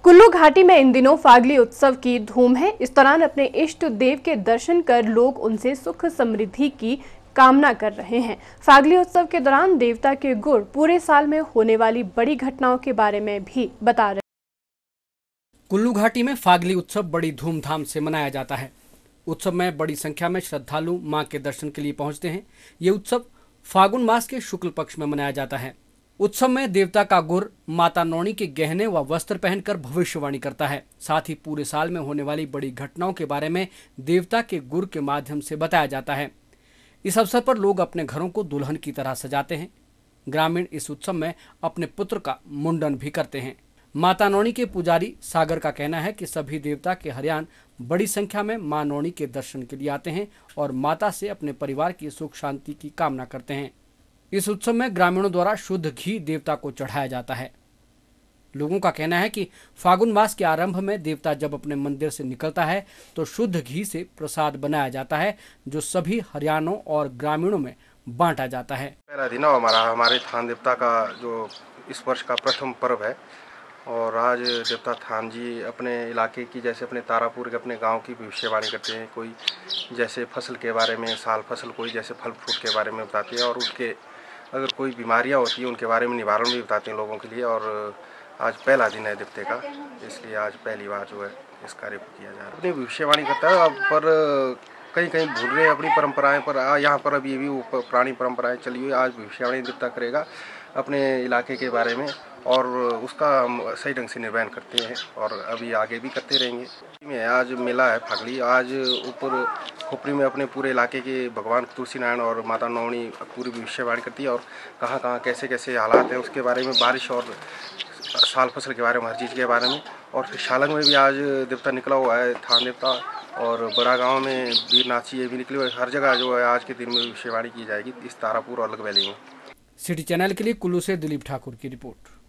कुल्लू घाटी में इन दिनों फागली उत्सव की धूम है। इस दौरान अपने इष्ट देव के दर्शन कर लोग उनसे सुख समृद्धि की कामना कर रहे हैं। फागली उत्सव के दौरान देवता के गुण पूरे साल में होने वाली बड़ी घटनाओं के बारे में भी बता रहे हैं। कुल्लू घाटी में फागली उत्सव बड़ी धूमधाम से मनाया जाता है। उत्सव में बड़ी संख्या में श्रद्धालु मां के दर्शन के लिए पहुंचते हैं। ये उत्सव फागुन मास के शुक्ल पक्ष में मनाया जाता है। उत्सव में देवता का गुर माता नौणी के गहने व वस्त्र पहनकर भविष्यवाणी करता है। साथ ही पूरे साल में होने वाली बड़ी घटनाओं के बारे में देवता के गुर के माध्यम से बताया जाता है। इस अवसर पर लोग अपने घरों को दुल्हन की तरह सजाते हैं। ग्रामीण इस उत्सव में अपने पुत्र का मुंडन भी करते हैं। माता नौणी के पुजारी सागर का कहना है कि सभी देवता के हरियाण बड़ी संख्या में मां नौणी के दर्शन के लिए आते हैं और माता से अपने परिवार की सुख शांति की कामना करते हैं। इस उत्सव में ग्रामीणों द्वारा शुद्ध घी देवता को चढ़ाया जाता है। लोगों का कहना है कि फागुन मास के आरंभ में देवता जब अपने मंदिर से निकलता है तो शुद्ध घी से प्रसाद बनाया जाता है, जो सभी हरियाणों और ग्रामीणों में बांटा जाता है। पहला दिन हमारे थान देवता का जो इस वर्ष का प्रथम पर्व है और आज देवता थान जी अपने इलाके की, जैसे अपने तारापुर के अपने गांव की भविष्यवाणी करते हैं। कोई जैसे फसल के बारे में, साल फसल, कोई जैसे फल फ्रूट के बारे में बताते हैं और उसके अगर कोई बीमारियां होती है उनके बारे में निवारण भी बताते हैं लोगों के लिए। और आज पहला दिन है देवते का, इसलिए आज पहली बार जो है इस कार्य को किया जा रहा है। अपनी भविष्यवाणी करता है। अब पर कहीं कहीं भूल रहे हैं अपनी परंपराएं, पर यहाँ पर अभी भी वो पुरानी परंपराएं चली हुई। आज भविष्यवाणी देवता करेगा अपने इलाके के बारे में और उसका हम सही ढंग से निर्वहन करते हैं और अभी आगे भी करते रहेंगे। आज मेला है फागली। आज ऊपर खोपड़ी में अपने पूरे इलाके के भगवान तुलसी नारायण और माता नौणी पूरी भविष्यवाणी करती है और कहाँ कहाँ कैसे कैसे हालात हैं उसके बारे में, बारिश और साल फसल के बारे में, हर चीज़ के बारे में। और फिर शालंग में भी आज देवता निकला हुआ है, थान देवता, और बड़ा गांव में वीरनाथी ये भी निकले हुए। हर जगह जो है आज के दिन में भविष्यवाणी की जाएगी इस तारापुर और अलग वैली में। सिटी चैनल के लिए कुल्लू से दिलीप ठाकुर की रिपोर्ट।